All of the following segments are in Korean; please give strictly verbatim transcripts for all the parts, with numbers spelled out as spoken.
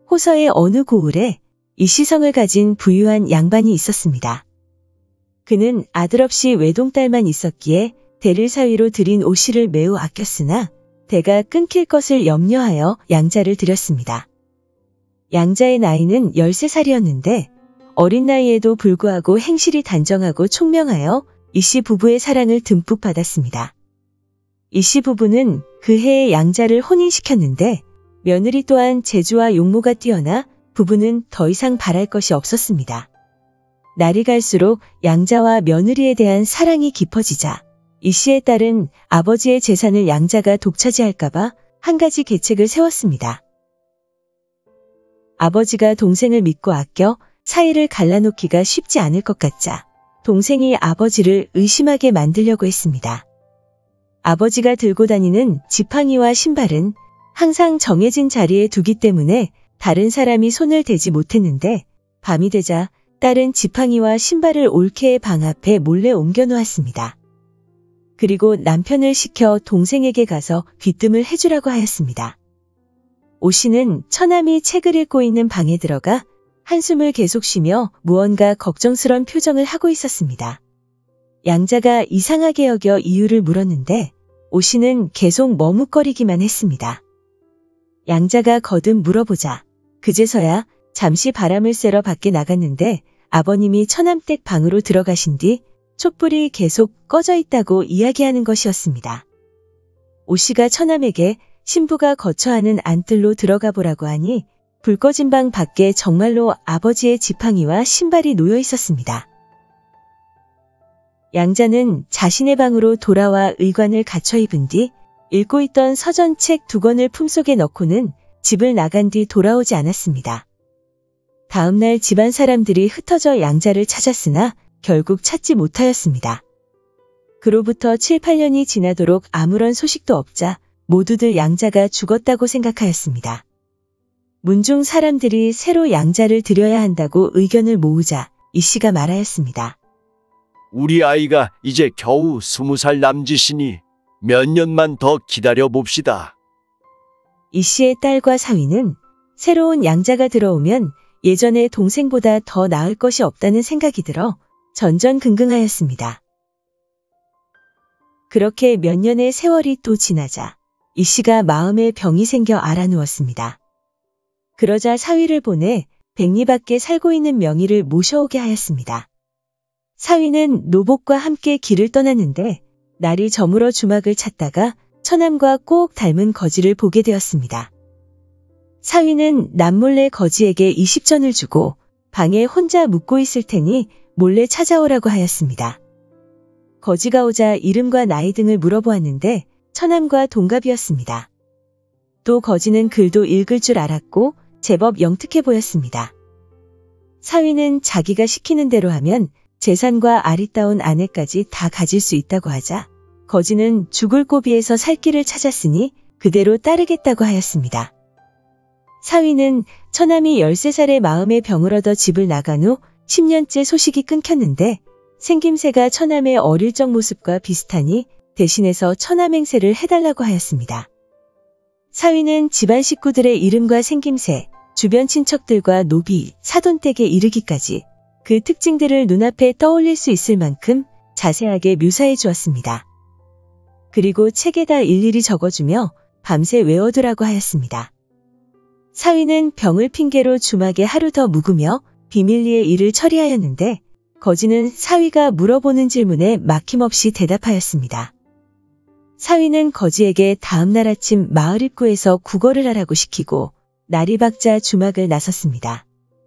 호서의 어느 고을에 이시성을 가진 부유한 양반이 있었습니다. 그는 아들 없이 외동딸만 있었기에 대를 사위로 들인 오씨를 매우 아꼈으나 대가 끊길 것을 염려하여 양자를 들였습니다. 양자의 나이는 열세 살이었는데 어린 나이에도 불구하고 행실이 단정하고 총명하여 이씨 부부의 사랑을 듬뿍 받았습니다. 이씨 부부는 그 해에 양자를 혼인시켰는데 며느리 또한 재주와 용모가 뛰어나 부부는 더 이상 바랄 것이 없었습니다. 날이 갈수록 양자와 며느리에 대한 사랑이 깊어지자 이씨의 딸은 아버지의 재산을 양자가 독차지할까봐 한 가지 계책을 세웠습니다. 아버지가 동생을 믿고 아껴 사이를 갈라놓기가 쉽지 않을 것 같자 동생이 아버지를 의심하게 만들려고 했습니다. 아버지가 들고 다니는 지팡이와 신발은 항상 정해진 자리에 두기 때문에 다른 사람이 손을 대지 못했는데 밤이 되자 딸은 지팡이와 신발을 올케의 방 앞에 몰래 옮겨 놓았습니다. 그리고 남편을 시켜 동생에게 가서 귀뜸을 해주라고 하였습니다. 오씨는 처남이 책을 읽고 있는 방에 들어가 한숨을 계속 쉬며 무언가 걱정스런 표정을 하고 있었습니다. 양자가 이상하게 여겨 이유를 물었는데 오씨는 계속 머뭇거리기만 했습니다. 양자가 거듭 물어보자 그제서야 잠시 바람을 쐬러 밖에 나갔는데 아버님이 처남댁 방으로 들어가신 뒤 촛불이 계속 꺼져 있다고 이야기하는 것이었습니다. 오씨가 처남에게 신부가 거처하는 안뜰로 들어가 보라고 하니 불 꺼진 방 밖에 정말로 아버지의 지팡이와 신발이 놓여 있었습니다. 양자는 자신의 방으로 돌아와 의관을 갖춰 입은 뒤 읽고 있던 서전책 두 권을 품속에 넣고는 집을 나간 뒤 돌아오지 않았습니다. 다음날 집안 사람들이 흩어져 양자를 찾았으나 결국 찾지 못하였습니다. 그로부터 칠, 팔 년이 지나도록 아무런 소식도 없자 모두들 양자가 죽었다고 생각하였습니다. 문중 사람들이 새로 양자를 들여야 한다고 의견을 모으자 이씨가 말하였습니다. 우리 아이가 이제 겨우 스무 살 남짓이니 몇 년만 더 기다려 봅시다. 이씨의 딸과 사위는 새로운 양자가 들어오면 예전의 동생보다 더 나을 것이 없다는 생각이 들어 전전긍긍하였습니다. 그렇게 몇 년의 세월이 또 지나자 이씨가 마음에 병이 생겨 앓아누웠습니다. 그러자 사위를 보내 백리 밖에 살고 있는 명의를 모셔오게 하였습니다. 사위는 노복과 함께 길을 떠났는데 날이 저물어 주막을 찾다가 처남과 꼭 닮은 거지를 보게 되었습니다. 사위는 남몰래 거지에게 이십 전을 주고 방에 혼자 묵고 있을 테니 몰래 찾아오라고 하였습니다. 거지가 오자 이름과 나이 등을 물어보았는데 처남과 동갑이었습니다. 또 거지는 글도 읽을 줄 알았고 제법 영특해 보였습니다. 사위는 자기가 시키는 대로 하면 재산과 아리따운 아내까지 다 가질 수 있다고 하자 거지는 죽을 고비에서 살 길을 찾았으니 그대로 따르겠다고 하였습니다. 사위는 처남이 열세 살에 마음의 병을 얻어 집을 나간 후 십 년째 소식이 끊겼는데 생김새가 처남의 어릴 적 모습과 비슷하니 대신해서 처남 행세를 해달라고 하였습니다. 사위는 집안 식구들의 이름과 생김새, 주변 친척들과 노비, 사돈댁에 이르기까지 그 특징들을 눈앞에 떠올릴 수 있을 만큼 자세하게 묘사해 주었습니다. 그리고 책에다 일일이 적어주며 밤새 외워두라고 하였습니다. 사위는 병을 핑계로 주막에 하루 더 묵으며 비밀리에 일을 처리하였는데 거지는 사위가 물어보는 질문에 막힘없이 대답하였습니다. 사위는 거지에게 다음날 아침 마을 입구에서 구걸을 하라고 시키고 날이 밝자 주막을 나섰습니다.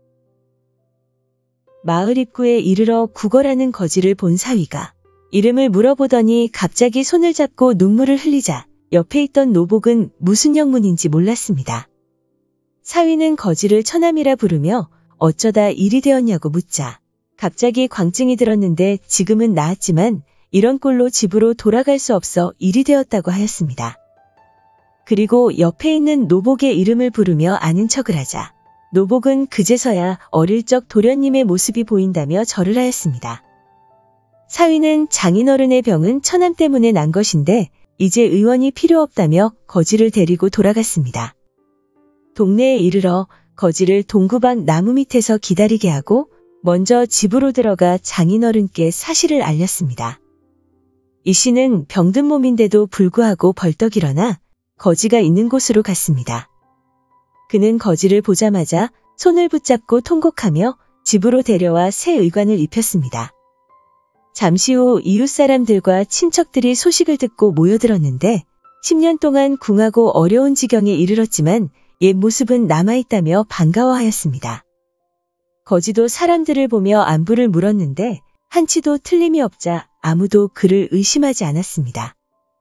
마을 입구에 이르러 구걸하는 거지를 본 사위가 이름을 물어보더니 갑자기 손을 잡고 눈물을 흘리자 옆에 있던 노복은 무슨 영문인지 몰랐습니다. 사위는 거지를 처남이라 부르며 어쩌다 일이 되었냐고 묻자 갑자기 광증이 들었는데 지금은 나았지만 이런 꼴로 집으로 돌아갈 수 없어 일이 되었다고 하였습니다. 그리고 옆에 있는 노복의 이름을 부르며 아는 척을 하자 노복은 그제서야 어릴 적 도련님의 모습이 보인다며 절을 하였습니다. 사위는 장인어른의 병은 처남 때문에 난 것인데 이제 의원이 필요 없다며 거지를 데리고 돌아갔습니다. 동네에 이르러 거지를 동구 밖 나무 밑에서 기다리게 하고 먼저 집으로 들어가 장인어른께 사실을 알렸습니다. 이 씨는 병든 몸인데도 불구하고 벌떡 일어나 거지가 있는 곳으로 갔습니다. 그는 거지를 보자마자 손을 붙잡고 통곡하며 집으로 데려와 새 의관을 입혔습니다. 잠시 후 이웃 사람들과 친척들이 소식을 듣고 모여들었는데 십 년 동안 궁하고 어려운 지경에 이르렀지만 옛 모습은 남아있다며 반가워하였습니다. 거지도 사람들을 보며 안부를 물었는데 한치도 틀림이 없자 아무도 그를 의심하지 않았습니다.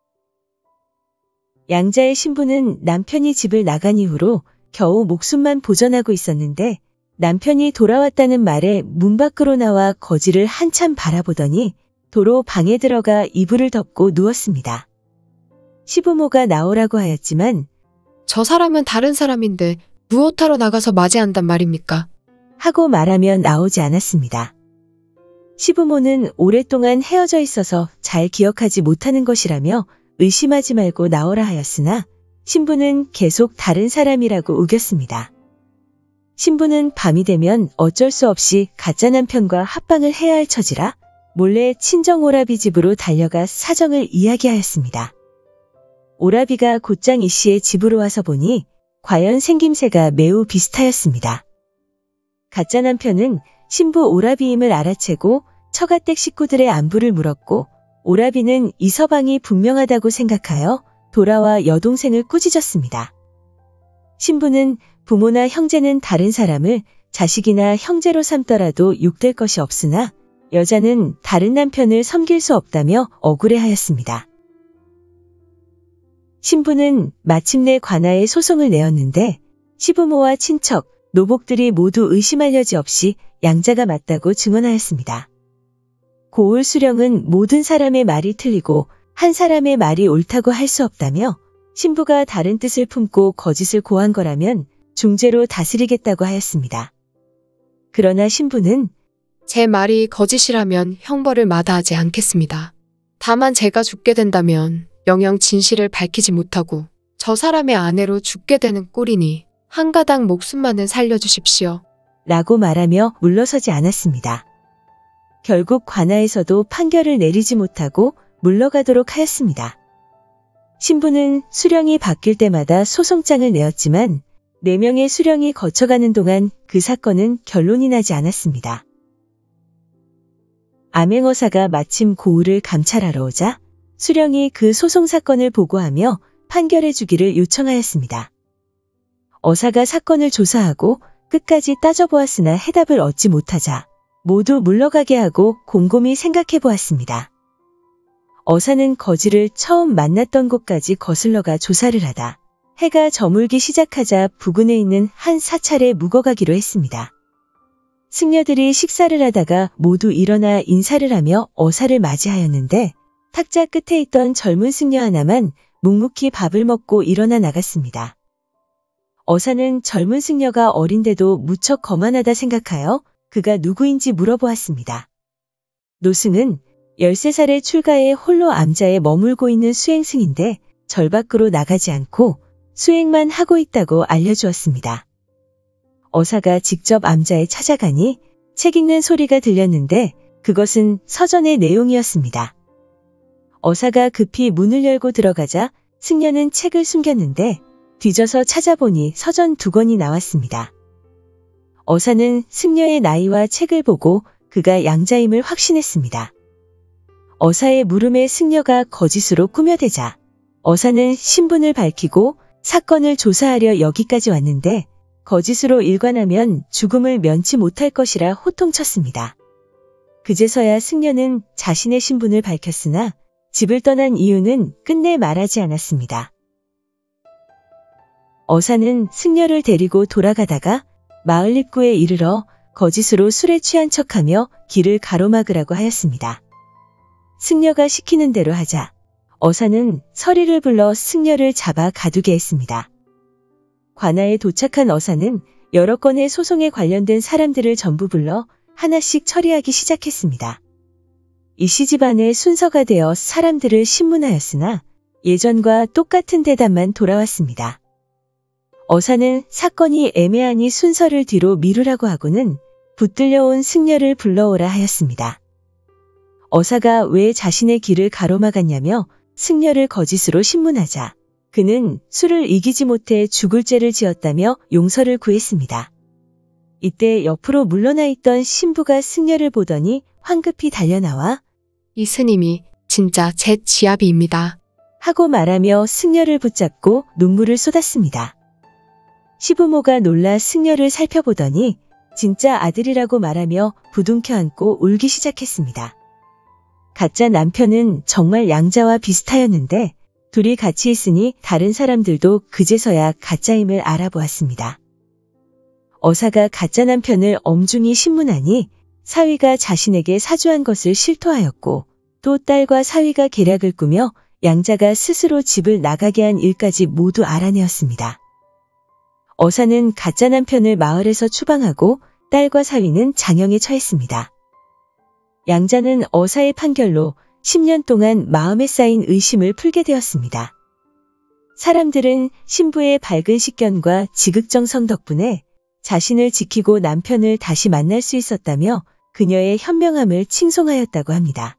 양자의 신부는 남편이 집을 나간 이후로 겨우 목숨만 보전하고 있었는데 남편이 돌아왔다는 말에 문 밖으로 나와 거지를 한참 바라보더니 도로 방에 들어가 이불을 덮고 누웠습니다. 시부모가 나오라고 하였지만 저 사람은 다른 사람인데 무엇하러 나가서 맞이한단 말입니까? 하고 말하면 나오지 않았습니다. 시부모는 오랫동안 헤어져 있어서 잘 기억하지 못하는 것이라며 의심하지 말고 나오라 하였으나 신부는 계속 다른 사람이라고 우겼습니다. 신부는 밤이 되면 어쩔 수 없이 가짜 남편과 합방을 해야 할 처지라 몰래 친정 오라비 집으로 달려가 사정을 이야기하였습니다. 오라비가 곧장 이 씨의 집으로 와서 보니 과연 생김새가 매우 비슷하였습니다. 가짜 남편은 신부 오라비임을 알아채고 처가댁 식구들의 안부를 물었고 오라비는 이 서방이 분명하다고 생각하여 돌아와 여동생을 꾸짖었습니다. 신부는 부모나 형제는 다른 사람을 자식이나 형제로 삼더라도 욕될 것이 없으나 여자는 다른 남편을 섬길 수 없다며 억울해하였습니다. 신부는 마침내 관아에 소송을 내었는데 시부모와 친척, 노복들이 모두 의심할 여지 없이 양자가 맞다고 증언하였습니다. 고을 수령은 모든 사람의 말이 틀리고 한 사람의 말이 옳다고 할 수 없다며 신부가 다른 뜻을 품고 거짓을 고한 거라면 중죄로 다스리겠다고 하였습니다. 그러나 신부는 제 말이 거짓이라면 형벌을 마다하지 않겠습니다. 다만 제가 죽게 된다면 영영 진실을 밝히지 못하고 저 사람의 아내로 죽게 되는 꼴이니 한 가닥 목숨만은 살려주십시오. 라고 말하며 물러서지 않았습니다. 결국 관아에서도 판결을 내리지 못하고 물러가도록 하였습니다. 신부는 수령이 바뀔 때마다 소송장을 내었지만 네 명의 수령이 거쳐가는 동안 그 사건은 결론이 나지 않았습니다. 암행어사가 마침 고을을 감찰하러 오자 수령이 그 소송 사건을 보고하며 판결해 주기를 요청하였습니다. 어사가 사건을 조사하고 끝까지 따져보았으나 해답을 얻지 못하자 모두 물러가게 하고 곰곰이 생각해 보았습니다. 어사는 거지를 처음 만났던 곳까지 거슬러가 조사를 하다 해가 저물기 시작하자 부근에 있는 한 사찰에 묵어가기로 했습니다. 승려들이 식사를 하다가 모두 일어나 인사를 하며 어사를 맞이하였는데 탁자 끝에 있던 젊은 승려 하나만 묵묵히 밥을 먹고 일어나 나갔습니다. 어사는 젊은 승려가 어린데도 무척 거만하다 생각하여 그가 누구인지 물어보았습니다. 노승은 열세 살의 출가에 홀로 암자에 머물고 있는 수행승인데 절 밖으로 나가지 않고 수행만 하고 있다고 알려주었습니다. 어사가 직접 암자에 찾아가니 책 읽는 소리가 들렸는데 그것은 서전의 내용이었습니다. 어사가 급히 문을 열고 들어가자 승려는 책을 숨겼는데 뒤져서 찾아보니 서전 두 권이 나왔습니다. 어사는 승려의 나이와 책을 보고 그가 양자임을 확신했습니다. 어사의 물음에 승려가 거짓으로 꾸며대자 어사는 신분을 밝히고 사건을 조사하려 여기까지 왔는데 거짓으로 일관하면 죽음을 면치 못할 것이라 호통쳤습니다. 그제서야 승려는 자신의 신분을 밝혔으나 집을 떠난 이유는 끝내 말하지 않았습니다. 어사는 승려를 데리고 돌아가다가 마을 입구에 이르러 거짓으로 술에 취한 척하며 길을 가로막으라고 하였습니다. 승려가 시키는 대로 하자 어사는 서리를 불러 승려를 잡아 가두게 했습니다. 관아에 도착한 어사는 여러 건의 소송에 관련된 사람들을 전부 불러 하나씩 처리하기 시작했습니다. 이씨 집안의 순서가 되어 사람들을 신문하였으나 예전과 똑같은 대답만 돌아왔습니다. 어사는 사건이 애매하니 순서를 뒤로 미루라고 하고는 붙들려온 승려를 불러오라 하였습니다. 어사가 왜 자신의 길을 가로막았냐며 승려를 거짓으로 신문하자 그는 술을 이기지 못해 죽을 죄를 지었다며 용서를 구했습니다. 이때 옆으로 물러나 있던 신부가 승려를 보더니 황급히 달려나와 이 스님이 진짜 제 지아비입니다. 하고 말하며 승려를 붙잡고 눈물을 쏟았습니다. 시부모가 놀라 승려를 살펴보더니 진짜 아들이라고 말하며 부둥켜 안고 울기 시작했습니다. 가짜 남편은 정말 양자와 비슷하였는데 둘이 같이 있으니 다른 사람들도 그제서야 가짜임을 알아보았습니다. 어사가 가짜 남편을 엄중히 신문하니 사위가 자신에게 사주한 것을 실토하였고 또 딸과 사위가 계략을 꾸며 양자가 스스로 집을 나가게 한 일까지 모두 알아내었습니다. 어사는 가짜 남편을 마을에서 추방하고 딸과 사위는 장형에 처했습니다. 양자는 어사의 판결로 십 년 동안 마음에 쌓인 의심을 풀게 되었습니다. 사람들은 신부의 밝은 식견과 지극정성 덕분에 자신을 지키고 남편을 다시 만날 수 있었다며 그녀의 현명함을 칭송하였다고 합니다.